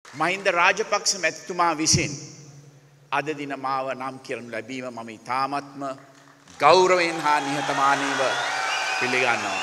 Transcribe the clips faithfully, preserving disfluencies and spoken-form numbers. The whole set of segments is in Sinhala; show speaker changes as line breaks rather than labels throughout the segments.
මහින්ද රාජපක්ෂ මැතිතුමා විසින් අද දින මාව නම් කරනු ලැබීම මම ඉතාමත්ම ගෞරවයෙන් හා නිහතමානීව පිළිගන්නවා.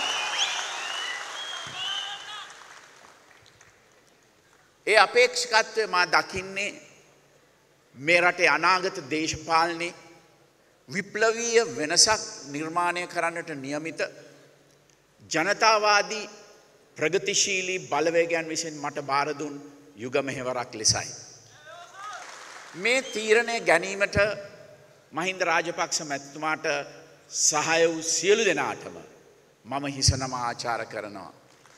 ඒ අපේක්ෂකත්වය මා දකින්නේ මේ රටේ අනාගත දේශපාලනයේ විප්ලවීය වෙනසක් නිර්මාණය කරන්නට නියමිත ජනතාවාදී ප්‍රගතිශීලී බලවේගයන් විසින් මට බාර දුන් යුග මෙහෙවරක් ලෙසයි. මේ තීරණය ගැනීමට මහින්ද රාජපක්ෂ මැතිතුමාට සහාය වූ සියලු දෙනාටම මම හිස නම ආචාර කරනවා.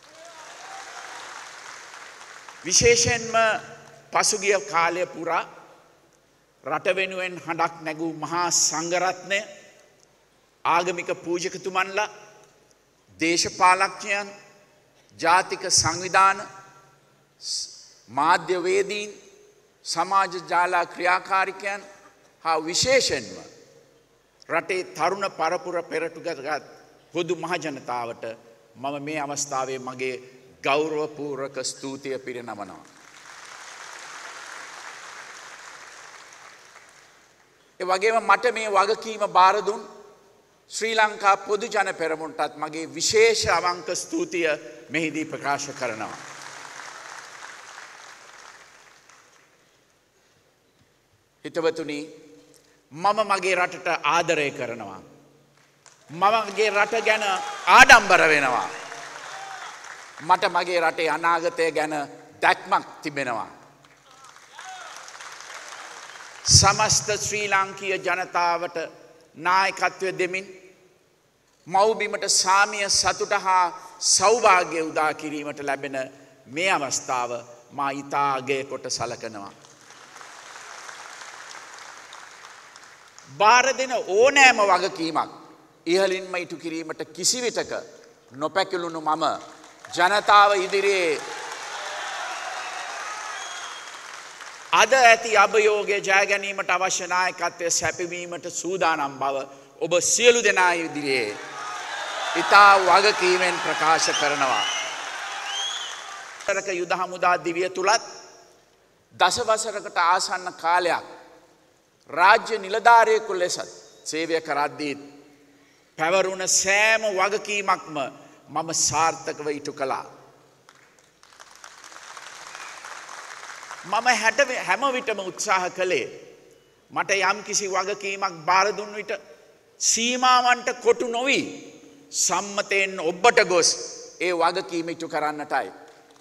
විශේෂයෙන්ම පසුගිය කාලය පුරා රට වෙනුවෙන් හඬක් නැගූ මහා සංඝරත්නය, ආගමික පූජකතුමන්ලා, දේශපාලඥයන්, ජාතික සංවිධාන, මාධ්‍යවේදීන්, සමාජ ජාලා ක්‍රියාකාරිකයන් හා විශේෂයෙන්ම රටේ තරුණ පරපුර පෙරටුගත් පොදු මහජනතාවට මම මේ අවස්ථාවේ මගේ ගෞරවපූර්වක ස්තුතිය පිරිනමනවා. ඒ වගේම මට මේ වගකීම බාර දුන් ශ්‍රී ලංකා පොදු ජන පෙරමුණටත් මගේ විශේෂ අවංක ස්තුතිය මෙහිදී ප්‍රකාශ කරනවා. හිතවතුනි, මම මගේ රටට ආදරය කරනවා. මම මගේ රට ගැන ආඩම්බර වෙනවා. මට මගේ රටේ අනාගතය ගැන දැක්මක් තිබෙනවා. සමස්ත ශ්‍රී ලාංකීය ජනතාවට නායකත්වය දෙමින් මව්බිමට සාමිය සතුට හා සෞභාග්‍ය උදා කිරීමට ලැබෙන මේ අවස්ථාව මා ඉතා අගය කොට සලකනවා. බාර දෙන ඕනෑම වගකීමක් ඉහළින්ම ඉටු කිරීමට කිසිවිටක නොපැකිලුණු මම ජනතාව ඉදිරියේ අද ඇති අභියෝගය ජය ගැනීමට අවශ්‍ය නායකත්වය සැපවීමට සූදානම් බව ඔබ සියලු දෙනා ඉදිරියේ ඉතා වගකීමෙන් ප්‍රකාශ කරනවා. සරක යුද හමුදා දිවිය තුලත් දසවසරකට ආසන්න කාලයක් රාජ්‍ය නිලධාරියෙකු ලෙස සේවය කරද්දී පැවරුණ සෑම වගකීමක්ම මම සාර්ථකව ඉටු කළා. මම හැම විටම උත්සාහ කළේ මට යම් කිසි වගකීමක් බාර දුන් විට සීමාවන්ට කොටු නොවි සම්මතයෙන් ඔබට ගොස් ඒ වගකීම ඉටු කරන්නටයි.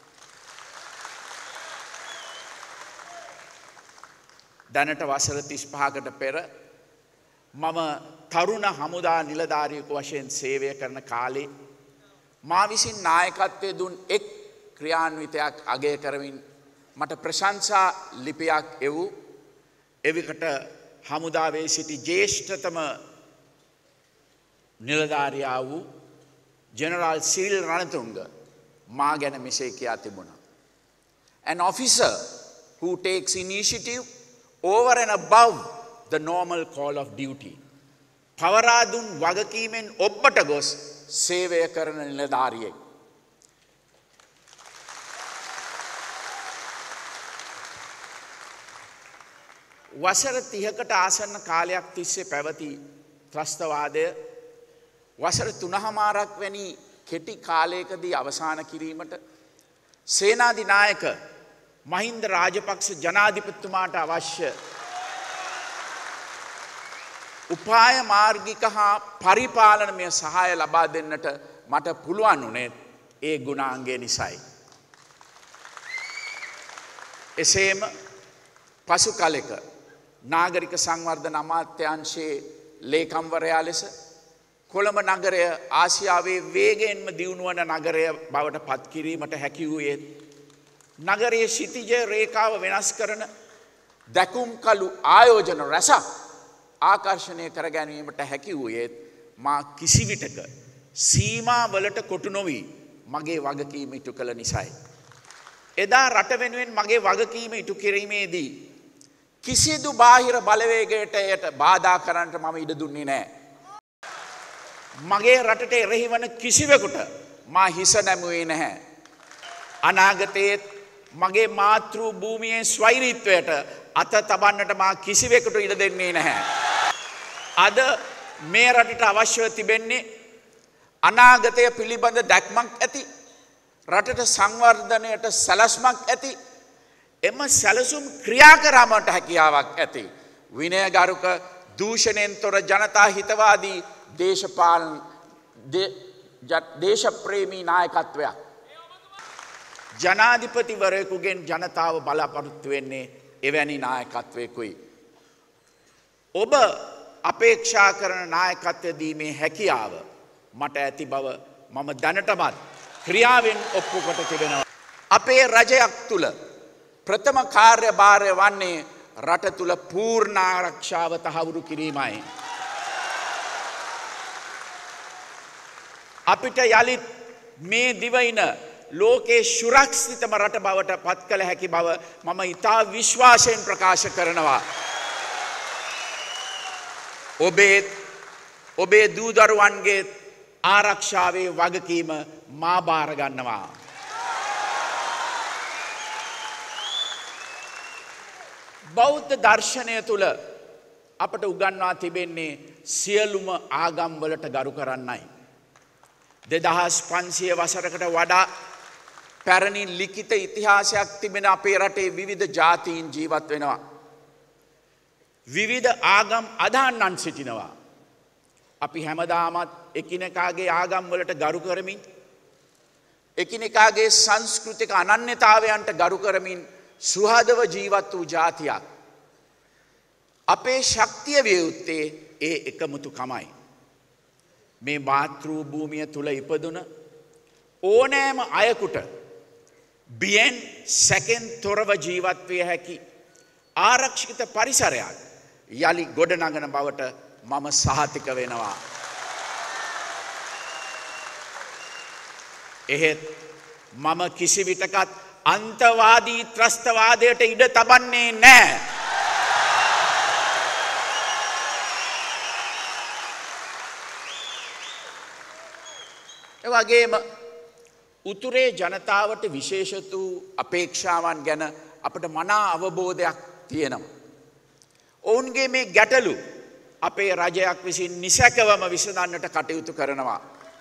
දැනට වසර තිස් පහකට පෙර මම තරුණ හමුදා නිලධාරියෙකු වශයෙන් සේවය කරන කාලේ මා විසින් නායකත්වය දුන් එක් ක්‍රියාන්විතයක් අගය කරමින් මට ප්‍රශංසා ලිපියක් එවූ එවිකට හමුදාවේ සිටි ජේෂ්ඨතම නිලධාරියා වූ ජෙනරාල් සිරිල් රණතුංග මා ගැන මෙසේ කියා තිබුණා. An officer who takes initiative over and above the normal call of duty. පවරා දුන් වගකීමෙන් ඔබට ගොස් සේවය කරන නිලධාරියෙක්. වසර තිහකට ආසන්න කාලයක් තිස්සේ පැවති ත්‍රස්තවාදය වසර තුනහමාරක් වැනි කෙටි කාලයකදී අවසාන කිරීමට සේනාධිනායක මහින්ද රාජපක්ෂ ජනාධිපතිතුමාට අවශ්‍ය උපාය මාර්ගික හා පරිපාලනමය සහාය ලබා දෙන්නට මට පුළුවන් වුණේ ඒ ගුණාංගය නිසයි. එසේම පසු කලෙක නාගරික සංවර්ධන අමාත්‍යාංශයේ ලේකම්වරයා ලෙස කොළඹ නගරය ආසියාවේ වේගයෙන්ම දියුණු වන නගරය බවට පත් කිරීමට හැකි වූයේ නගරයේ ශිතිජ රේඛාව වෙනස් කරන දැකුම් කළු ආයෝජන රැසක් ආකර්ෂණය කර ගැනීමට හැකි වූයේ මා කිසිවිටක සීමාවලට කොටු නොවි මගේ වගකීම ඉටු කළ නිසයි. එදා රට වෙනුවෙන් මගේ වගකීම ඉටු කිරීමේදී කිසිදු බාහිර බලවේගයට එයට බාධා කරන්නට මම ඉඩ දුන්නේ නැහැ. මගේ රටට එරෙහි වන කිසිවෙකුට මා හිස නැමුවේ නැහැ. අනාගතයේ මගේ මාතෘ භූමියේ ස්වෛරීත්වයට අත තබන්නට මා කිසිවෙකුට ඉඩ දෙන්නේ නැහැ. අද මේ රටට අවශ්‍යව තිබෙන්නේ අනාගතය පිළිබඳ දැක්මක් ඇති, රටට සංවර්ධනයට සැලැස්මක් ඇති, එම සැලසුම් ක්‍රියා කරාමට හැකියාවක් ඇති විනයගරුක දූෂණයෙන් තොර ජනතා හිතවාදී දේශපාලන දේශප්‍රේමී නායකත්වයක්. ජනාධිපතිවරයෙකුගෙන් ජනතාව බලාපොරොත්තු වෙන්නේ එවැනි නායකත්වයකුයි. ඔබ අපේක්ෂා කරන නායකත්වය දීමේ හැකියාව මට ඇති බව මම දැනටමත් ක්‍රියාවෙන් ඔප්පු කොට තිබෙනවා. අපේ රජයක් තුල ප්‍රථම කාර්යභාරය වන්නේ රට තුල පූර්ණ ආරක්ෂාව තහවුරු කිරීමයි. අපිට යලිත් මේ දිවයින ලෝකේ සුරක්ෂිතම රට බවට පත් කළ හැකි බව මම ඉතා විශ්වාසයෙන් ප්‍රකාශ කරනවා. ඔබේ ඔබේ දූ දරුවන්ගේ ආරක්ෂාවේ වගකීම මා බාර ගන්නවා. බෞද්ධ දර්ශනය තුල අපට උගන්වා තිබෙන්නේ සියලුම ආගම් වලට ගරු කරන්නයි. දෙදහස් පන්සිය වසරකට වඩා පැරණි ලිඛිත ඉතිහාසයක් තිබෙන අපේ රටේ විවිධ ජාතීන් ජීවත් වෙනවා. විවිධ ආගම් අදහන්නන් සිටිනවා. අපි හැමදාමත් එකිනෙකාගේ ආගම් වලට ගරු කරමින්, එකිනෙකාගේ සංස්කෘතික අනන්‍යතාවයන්ට ගරු කරමින් සුහදව ජීවත් වූ ජාතියක්. අපේ ශක්තිය විය යුත්තේ ඒ එකමුතුකමයි. මේ මාතෘ භූමිය තුල ඉපදුන ඕනෑම අයෙකුට බියෙන් සැකෙන් තොරව ජීවත් විය හැකි ආරක්ෂිත පරිසරයක් යලි ගොඩනගන බවට මම සහතික වෙනවා. එහෙත් මම කිසිවිටකත් අන්තවාදී ත්‍රස්තවාදයට ඉඩ තබන්නේ නැහැ. ඒ වගේම උතුරේ ජනතාවට විශේෂ වූ අපේක්ෂාවන් ගැන අපට මනා අවබෝධයක් තියෙනවා. ඔවුන්ගේ මේ ගැටලු අපේ රජයක් විසින් නිසැකවම විසඳන්නට කටයුතු කරනවා.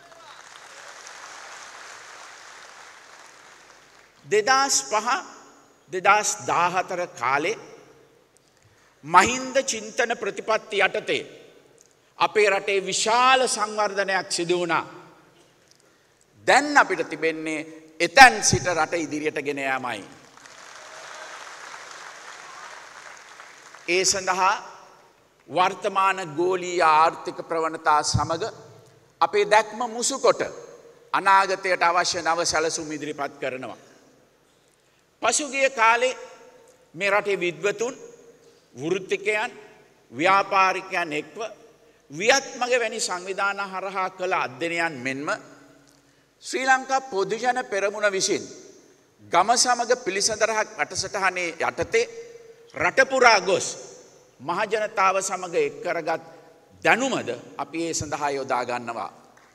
දෙදහස් පහ දෙදහස් දාහතර කාලේ මහින්ද චින්තන ප්‍රතිපත්ති යටතේ අපේ රටේ විශාල සංවර්ධනයක් සිදු වුණා. දැන් අපිට තිබෙන්නේ එතැන් සිට රට ඉදිරියට ගෙන යාමයි. ඒ සඳහා වර්තමාන ගෝලීය ආර්ථික ප්‍රවණතා සමග අපේ දැක්ම මුසුකොට අනාගතයට අවශ්‍ය නව සැලසුම් ඉදිරිපත් කරනවා. පසුගිය කාලේ මේ රටේ විද්වතුන්, වෘත්තිකයන්, ව්‍යාපාරිකයන් එක්ව වියත්මග වැනි සංවිධාන හරහා කළ අධ්‍යයනයන් මෙන්ම ශ්‍රී ලංකා පොදුජන පෙරමුණ විසින් ගම සමග පිළිසඳරහක් වැඩසටහනේ යටතේ රට පුරා ගොස් මහජනතාව සමග එක් කරගත් දැනුමද අපි ඒ සඳහා යොදා ගන්නවා.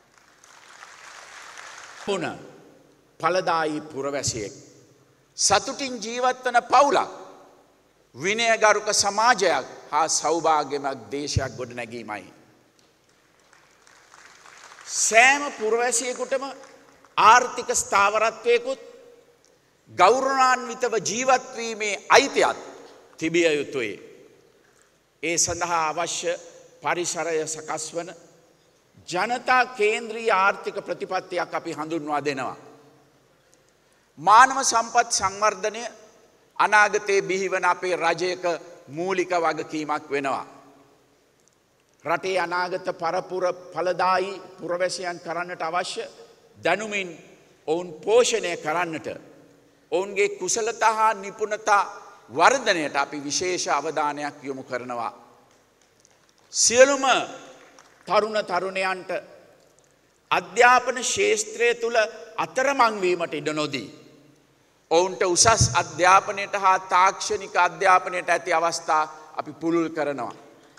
පුන ඵලදායී පුරවැසියෙක්, සතුටින් ජීවත් වන පවුලක්, විනයගරුක සමාජයක් හා සෞභාග්‍යමත් දේශයක් ගොඩනැගීමයි. සෑම පුරවැසියෙකුටම ආර්ථික ස්ථාවරත්වයකුත් ගෞරවාන්විතව ජීවත් වීමේ අයිතියක් තිබිය යුතුයි. ඒ සඳහා අවශ්‍ය පරිසරය සකස් වන ජනතා කේන්ද්‍රීය ආර්ථික ප්‍රතිපත්තියක් අපි හඳුන්වා දෙනවා. මානව සම්පත් සංවර්ධනය අනාගතයේ බිහිවන අපේ රජයක මූලික වගකීමක් වෙනවා. රටේ අනාගත පරපුර ඵලදායී පුරවැසියන් කරන්නට අවශ්‍ය දැනුමින් ඔවුන් පෝෂණය කරන්නට, ඔවුන්ගේ කුසලතා හා නිපුණතා වර්ධනයට අපි විශේෂ අවධානයක් යොමු කරනවා. සියලුම තරුණ තරුණයන්ට අධ්‍යාපන ශාස්ත්‍රය තුල අතරමං වීමට ඉඩ නොදී ඔවුන්ට උසස් අධ්‍යාපනයට හා තාක්ෂණික අධ්‍යාපනයට ඇති අවස්ථා අපි පුළුල් කරනවා.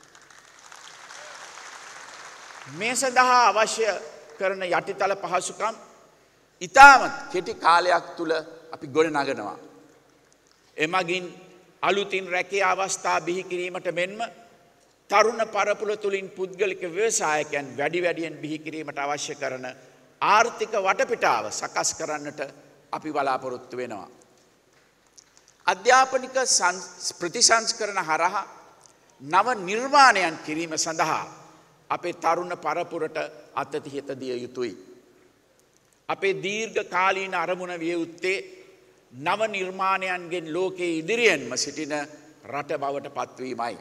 මේ සඳහා අවශ්‍ය කරන යටිතල පහසුකම් ඉතාමත් කෙටි කාලයක් තුල අපි ගොඩනගනවා. එමගින් අලුතින් රැකියා අවස්ථා බිහි කිරීමට මෙන්ම තරුණ පරපුර තුළින් පුද්ගලික ව්‍යවසායකයන් වැඩි වැඩියෙන් බිහි කිරීමට අවශ්‍ය කරන ආර්ථික වටපිටාව සකස් කරන්නට අපි බලාපොරොත්තු වෙනවා. අධ්‍යාපනික ප්‍රතිසංස්කරණ හරහා නව නිර්මාණයන් කිරීම සඳහා අපේ තරුණ පරපුරට අතතිහිත දිය යුතුයි. අපේ දීර්ඝ කාලීන අරමුණ විය යුත්තේ නව නිර්මාණයන්ගෙන් ලෝකයේ ඉදිරියෙන්ම සිටින රට බවට පත්වීමයි.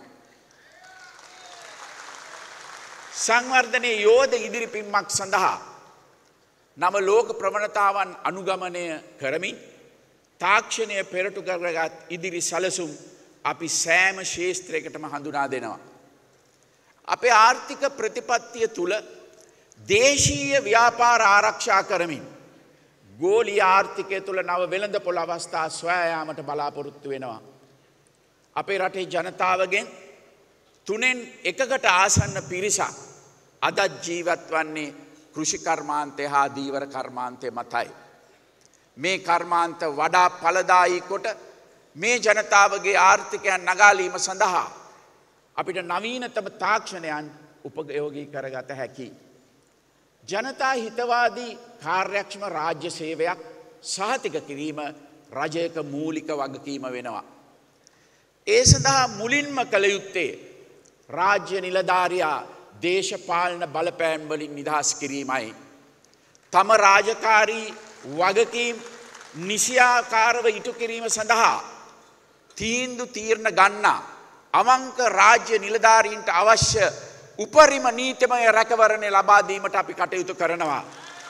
සංවර්ධනයේ යෝධ ඉදිරිපින්මක් සඳහා නව ලෝක ප්‍රවණතාවන් අනුගමනය කරමින් තාක්ෂණය පෙරටු කරගත් ඉදිරි සැලසුම් අපි සෑම ශේෂ්ත්‍රයකටම හඳුනා දෙනවා. අපේ ආර්ථික ප්‍රතිපත්තිය තුළ දේශීය ව්‍යාපාර ආරක්ෂා කරමින් ගෝලීය ආර්ථිකය තුළ නව වෙළඳපොළ අවස්ථා සොයා යාමට බලාපොරොත්තු වෙනවා. අපේ රටේ ජනතාවගෙන් තුනෙන් එකකට ආසන්න පිරිසක් අදත් ජීවත් වන්නේ කෘෂි කර්මාන්තය හා දීවර කර්මාන්තය මතයි. මේ කර්මාන්ත වඩා ඵලදායී කොට මේ ජනතාවගේ ආර්ථිකයන් නගාලීම සඳහා අපිට නවීනතම තාක්ෂණයන් උපයෝගී කරගත හැකියි. ජනතා හිතවාදී කාර්යක්ෂම රාජ්‍ය සේවයක් සහතික කිරීම රජයක මූලික වගකීම වෙනවා. ඒ සඳහා මුලින්ම කළ යුත්තේ රාජ්‍ය නිලධාරියා දේශපාලන බලපෑම් වලින් නිදහස් කිරීමයි. තම රාජකාරී වගකීම් නිසියාකාරව ඉටු කිරීම සඳහා තීන්දුව තීරණ ගන්නා අවංක රාජ්‍ය නිලධාරීන්ට අවශ්‍ය උපරිම නීතිමය රැකවරණය ලබා දීමට අපි කටයුතු කරනවා.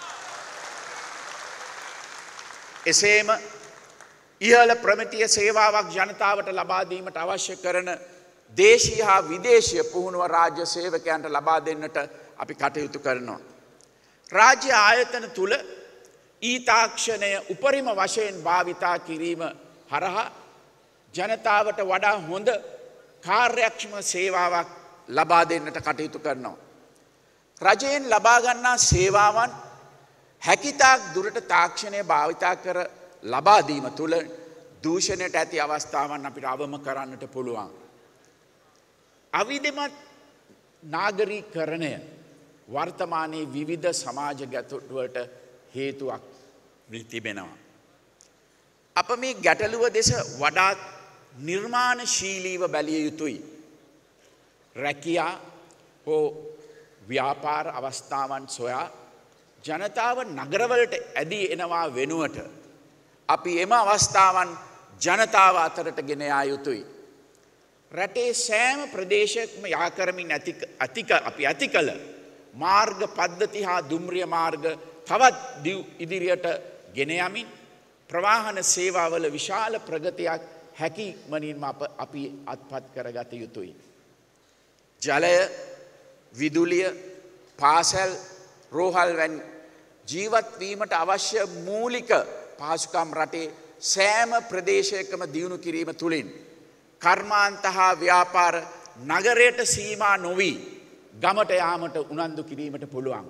එසේම ඉහළ ප්‍රමිතිය සේවාවක් ජනතාවට ලබා දීමට අවශ්‍ය කරන දේශීය හා විදේශීය පුහුණුව රාජ්‍ය සේවකයන්ට ලබා දෙන්නට අපි කටයුතු කරනවා. රාජ්‍ය ආයතන තුල ඊ තාක්ෂණය උපරිම වශයෙන් භාවිතා කිරීම හරහා ජනතාවට වඩා හොඳ කාර්යක්ෂම සේවාවක් ලබා දෙන්නට කටයුතු කරනවා. රජයෙන් ලබා ගන්නා සේවාවන් හැකිතාක් දුරට තාක්ෂණය භාවිතා කර ලබා දීම තුළ දූෂණයට ඇති අවස්ථාවන් අපිට අවම කරන්නට පුළුවන්. අවිධිමත් නාගරීකරණය වර්තමානයේ විවිධ සමාජ ගැටලුවලට හේතුවක් වී තිබෙනවා. අප මේ ගැටලුව දෙස වඩාත් නිර්මාණශීලීව බැලිය යුතුයි. රැකියා හෝ ව්‍යාපාර අවස්ථාවන් සොයා ජනතාව නගරවලට ඇදී එනවා වෙනුවට අපි එම අවස්ථාවන් ජනතාව අතරට ගෙන යා යුතුයි. රටේ සෑම ප්‍රදේශයකම යා කරමින් ඇති අතික අපි ඇති කළ මාර්ග පද්ධති හා දුම්රිය මාර්ග තවත් ඉදිරියට ගෙන යමින් ප්‍රවාහන සේවාවල විශාල ප්‍රගතියක් හැකිමනින්ම අප අපි අත්පත් කරගත යුතුයි. ජලය, විදුලිය, පාසල්, රෝහල් වැනි ජීවත් වීමට අවශ්‍ය මූලික පහසුකම් රටේ සෑම ප්‍රදේශයකම දියුණු කිරීම තුළින් කර්මාන්ත හා ව්‍යාපාර නගරයට සීමා නොවී ගමට යාමට උනන්දු කිරීමට පුළුවන්.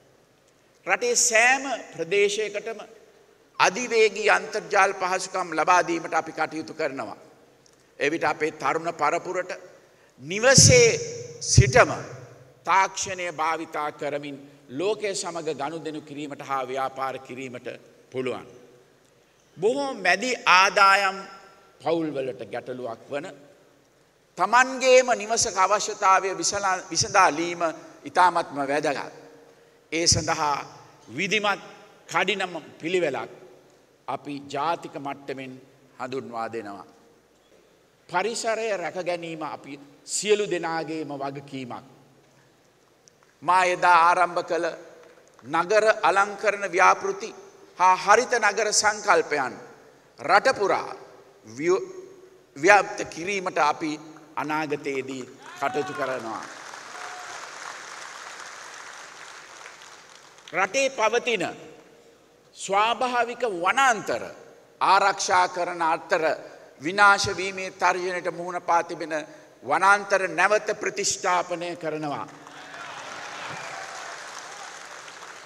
රටේ සෑම ප්‍රදේශයකටම අධිවේගී අන්තර්ජාල පහසුකම් ලබා දීමට අපි කටයුතු කරනවා. එවිට අපේ තරුණ පරපුරට නිවසේ සිටම තාක්ෂණය භාවිතා කරමින් ලෝකයේ සමග ගනුදෙනු කිරීමට හා ව්‍යාපාර කිරීමට පුළුවන්. බොහෝ මැදි ආදායම් පවුල්වලට ගැටලුවක් වන තමන්ගේම නිවසක අවශ්‍යතාවය විසඳාලීම ඉතාමත්ම වැදගත්. ඒ සඳහා විධිමත් කඩිනම පිළිවෙලක් අපි ජාතික මට්ටමින් හඳුන්වා දෙනවා. පරිසරය රැක ගැනීම අපි සියලු දෙනාගේම වගකීමක්. මා එදා ආරම්භ කළ නගර අලංකරණ ව්‍යාපෘති හා හරිත නගර සංකල්පයන් රටපුරා ව්‍යාප්ත කිරීමට අපි අනාගතයේදී කටයුතු කරනවා. රටේ පවතින ස්වාභාවික වනාන්තර ආරක්ෂා කරන අතර විනාශ වීමේ තර්ජනයට මුහුණ පා තිබෙන වනාන්තර නැවත ප්‍රතිෂ්ඨාපනය කරනවා.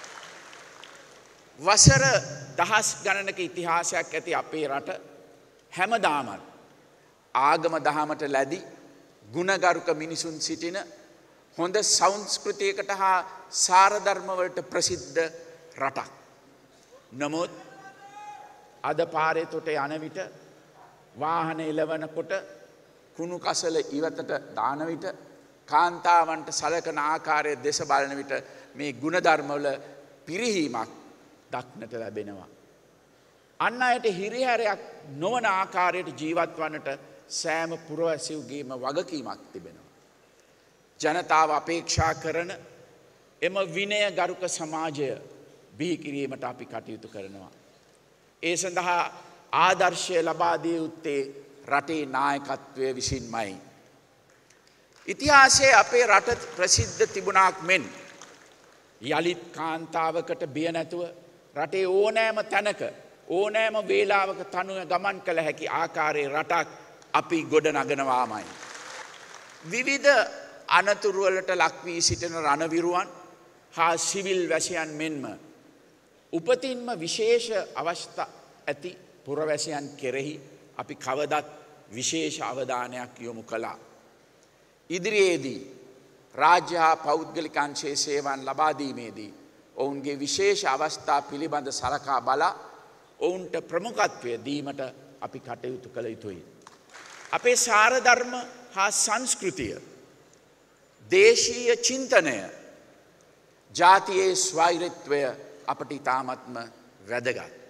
වසර දහස් ගණනක ඉතිහාසයක් ඇති අපේ රට හැමදාමත් ආගම දහමට ලැබි ගුණගරුක මිනිසුන් සිටින හොඳ සංස්කෘතියකට හා සාරධර්මවලට ප්‍රසිද්ධ රටක්. නමුත් අද පාරේ තොට යන විට වාහන එලවනකොට කුණු කසල ඉවතට දාන විට කාන්තාවන්ට සලකන ආකාරය දෙස බලන විට මේ ගුණධර්මවල පිරිහීමක් දක්නට ලැබෙනවා. අන්න අයට හිරිහැරයක් නොවන ආකාරයට ජීවත් වන්නට සෑම පුරවැසිව්ගේම වගකීමක් තිබෙනවා. ජනතාව අපේක්ෂා කරන එම විනය ගරුක සමාජය බිහිකිරීමට අපි කටයුතු කරනවා. ඒ සඳහා ආදර්ශය ලබා දිය යුත්තේ රටේ නායකත්වය විසින්මයි. ඉතිහාසයේ අපේ රට ප්‍රසිද්ධ තිබුණාක් මෙන් යළිත් කාන්තාවකට බිය නැතුව රටේ ඕනෑම තැනක ඕනෑම වේලාවක තනුව ගමන් කළ හැකි ආකාරයේ රටක් අපි ගොඩ නගනවාමයි. විවිධ අනතුරුවලට ලක්වී සිටින රණවිරුවන් හා සිවිල් වැසියන් මෙන්ම උපතින්ම විශේෂ අවස්ථා ඇති පුරවැසියන් කෙරෙහි අපි කවදත් විශේෂ අවධානයක් යොමු කළා. ඉදිරියේදී රාජ්‍ය හා පෞද්ගලික අංශයේ සේවන් ලබා දීමේදී ඔවුන්ගේ විශේෂ අවස්ථා පිළිබඳ සලකා බලා ඔවුන්ට ප්‍රමුඛත්වය දීමට අපි කටයුතු කළ යුතුයි. අපේ සාරධර්ම හා සංස්කෘතිය, දේශීය චින්තනය, ජාතියේ ස්වෛරත්වය අපට ඉතාමත්ම වැදගත්.